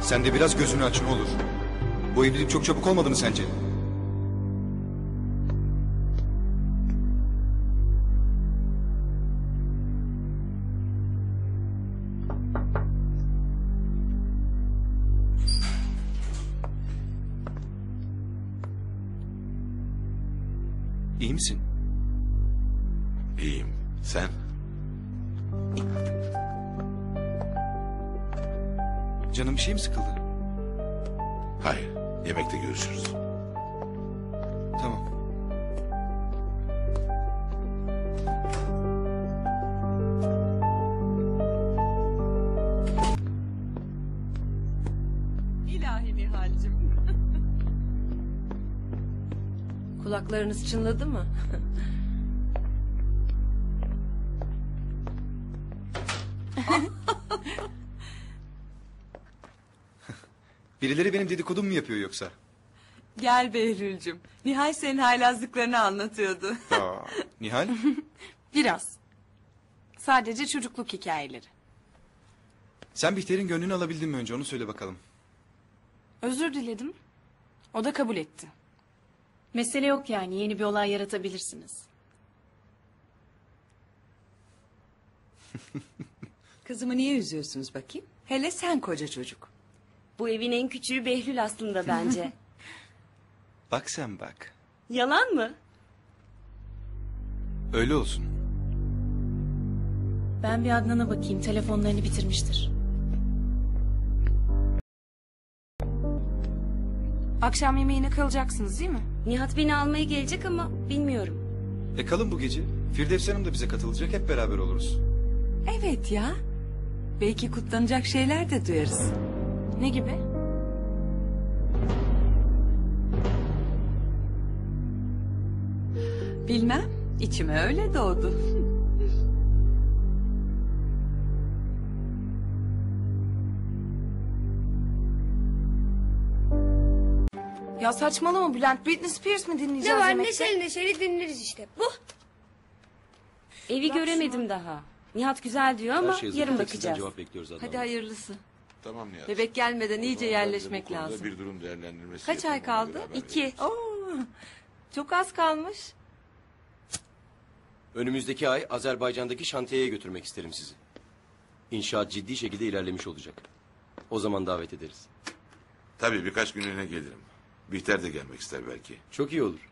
Sen de biraz gözünü aç ne olur. Bu evlilik çok çabuk olmadı mı sence? İyi misin? İyiyim. Sen? Canım bir şey mi sıkıldı? Hayır. Yemekte görüşürüz. Tamam. İlahi Nihal'cim. Kulaklarınız çınladı mı? Birileri benim dedikodumu mu yapıyor yoksa? Gel Behlül'cüm. Nihal senin haylazlıklarını anlatıyordu. Aa, Nihal? Biraz. Sadece çocukluk hikayeleri. Sen Bihter'in gönlünü alabildin mi önce onu söyle bakalım. Özür diledim. O da kabul etti. Mesele yok yani, yeni bir olay yaratabilirsiniz. Kızımı niye üzüyorsunuz bakayım? Hele sen koca çocuk. Bu evin en küçüğü Behlül aslında bence. Bak sen bak. Yalan mı? Öyle olsun. Ben bir Adnan'a bakayım, telefonlarını bitirmiştir. Akşam yemeğine kalacaksınız değil mi? Nihat beni almaya gelecek ama bilmiyorum. Kalın bu gece. Firdevs Hanım da bize katılacak. Hep beraber oluruz. Evet ya. Belki kutlanacak şeyler de duyarız. Ne gibi? Bilmem. İçime öyle doğdu. Ya saçmalama Bülent, Britney Spears mi dinleyeceğiz Ne var yemekte? neşeli neşeli dinleriz işte. Bu. Evi göremedim daha. Nihat güzel diyor ama yarın bakacağız. Cevap bekliyoruz Adnan Hadi Bey. hayırlısı. Tamam Nihat. Bebek gelmeden iyice Bu yerleşmek konuda lazım. Bir durum değerlendirmesi Kaç ay yapalım, ona kaldı? göre haber 2. veririz. Oo, çok az kalmış. Önümüzdeki ay Azerbaycan'daki şantiyeye götürmek isterim sizi. İnşaat ciddi şekilde ilerlemiş olacak. O zaman davet ederiz. Tabii birkaç günlüğüne gelirim. Bihter de gelmek ister belki. Çok iyi olur.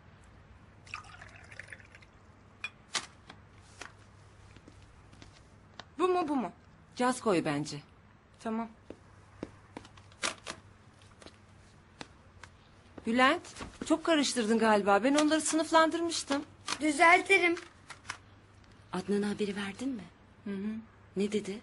Bu mu bu mu? Caz koy bence. Tamam. Bülent, çok karıştırdın galiba. Ben onları sınıflandırmıştım. Düzeltirim. Adnan'a haberi verdin mi? Ne dedi?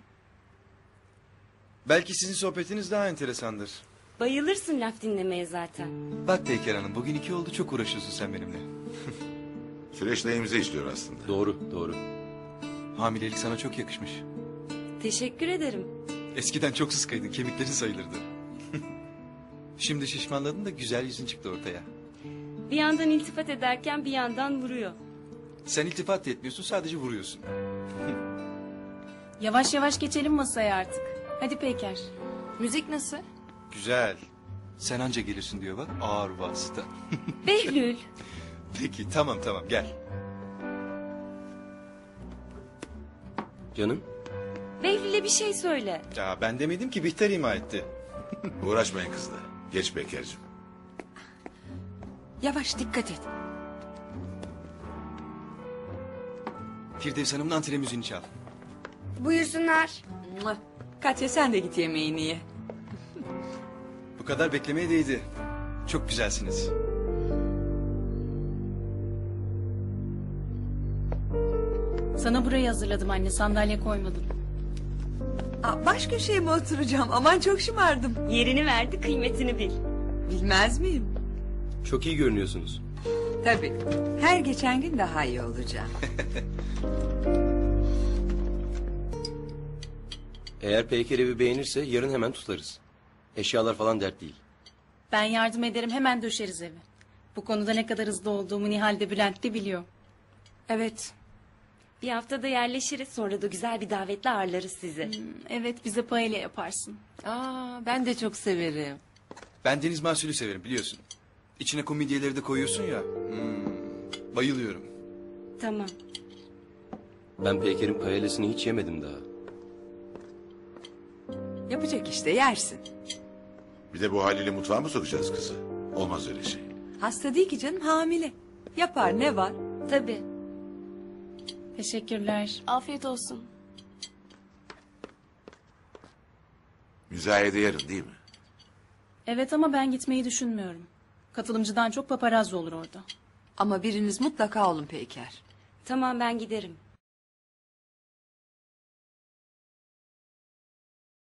Belki sizin sohbetiniz daha enteresandır. Bayılırsın laf dinlemeye zaten. Bak Peyker Hanım bugün 2 oldu çok uğraşıyorsun sen benimle. Süreç lehimize işliyor aslında. Doğru, doğru. Hamilelik sana çok yakışmış. Teşekkür ederim. Eskiden çok sıskaydın kemiklerin sayılırdı. Şimdi şişmanladın da güzel yüzün çıktı ortaya. Bir yandan iltifat ederken bir yandan vuruyor. Sen iltifat da etmiyorsun sadece vuruyorsun. Yavaş yavaş geçelim masaya artık. Hadi Peyker. Müzik nasıl? Güzel. Sen anca gelirsin diyor bak ağır vasıta. Behlül. Peki tamam gel. Canım, Behlül'e bir şey söyle. Ya ben demedim ki Bihter ima etti. Uğraşmayın kızla. Geç Beker'cim. Yavaş dikkat et. Firdevs Hanım'ın antire müziğini çal. Buyursunlar. Mua. Katya sen de git yemeğini ye. Bu kadar beklemeye değdi. Çok güzelsiniz. Sana burayı hazırladım anne, sandalye koymadım. Aa, baş köşeye mi oturacağım? Aman çok şımardım. Yerini verdi, kıymetini bil. Bilmez miyim? çok iyi görünüyorsunuz. Tabii. Her geçen gün daha iyi olacağım. Eğer Peyker evi beğenirse yarın hemen tutarız. Eşyalar falan dert değil. Ben yardım ederim, hemen döşeriz evi. Bu konuda ne kadar hızlı olduğumu Nihal de Bülent de biliyor. Evet. Bir haftada yerleşiriz, sonra da güzel bir davetle ağırlarız sizi. Evet, bize paella yaparsın. Aa, ben de çok severim. Ben deniz mahsulü severim biliyorsun. İçine komidyeleri de koyuyorsun ya. Bayılıyorum. Tamam. Ben Peyker'in paellesini hiç yemedim daha. Yapacak işte yersin. Bir de bu haliyle mutfağa mı sokacağız kızı? Olmaz öyle şey. Hasta değil ki canım, hamile. Yapar, ne var? Tabii. Teşekkürler. Afiyet olsun. Müzayede yarın değil mi? Evet ama ben gitmeyi düşünmüyorum. Katılımcıdan çok paparazzi olur orada. Ama biriniz mutlaka olun Peyker. Tamam, ben giderim.